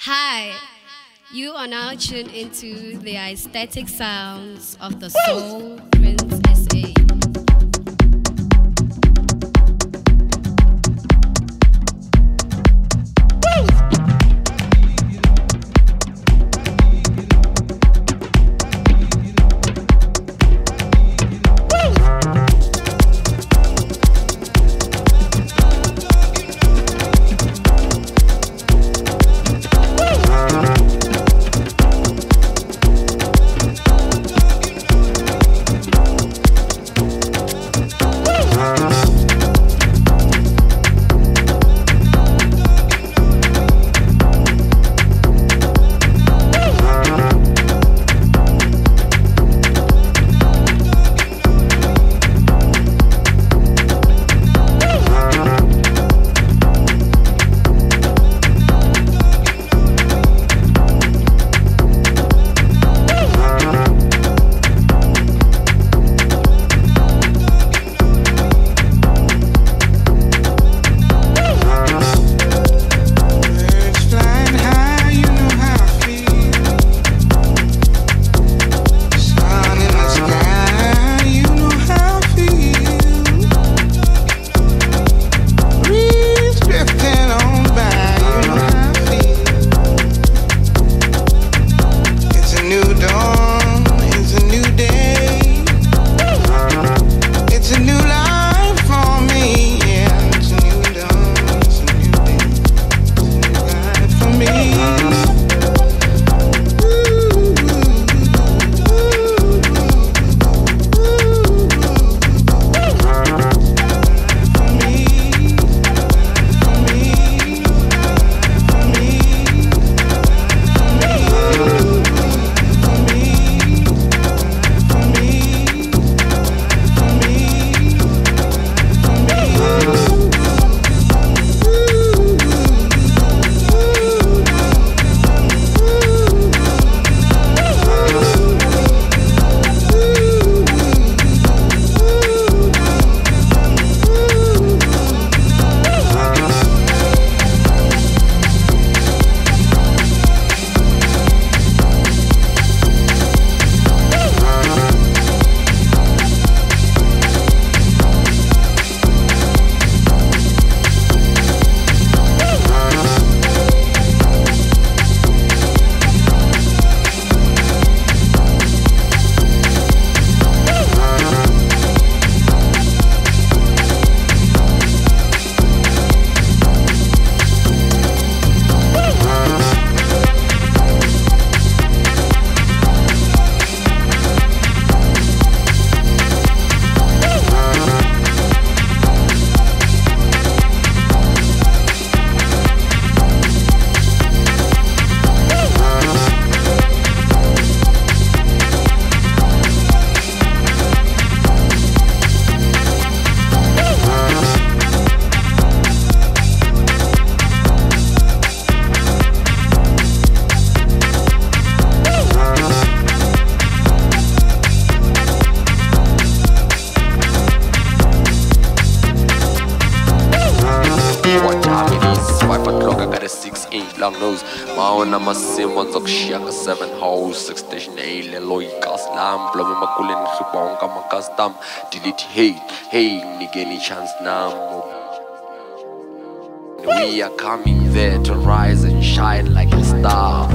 Hi, you are now tuned into the aesthetic sounds of the Soul Prince SA. Long nose, maona masimo zokushiyaka 7 house 6 station A lelo ikaslam blome makuleni ribonka makastam delete hey nigeni chance nam. We are coming there to rise and shine like a star.